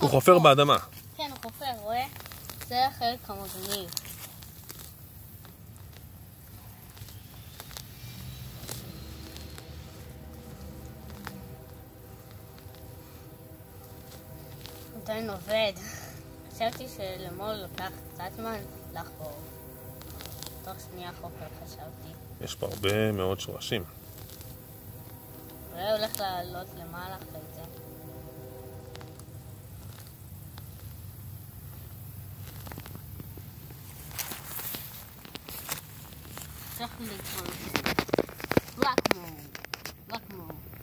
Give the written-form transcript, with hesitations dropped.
הוא חופר באדמה. כן, הוא חופר, רואה? זה החלק המגניב. עדיין עובד. חשבתי שלמול לוקח קצת זמן לחפור. תוך שנייה חופר חשבתי. יש פה הרבה מאוד שורשים. אולי הולך לעלות למעלה אחרי זה. צריך לקרוא. Black moon.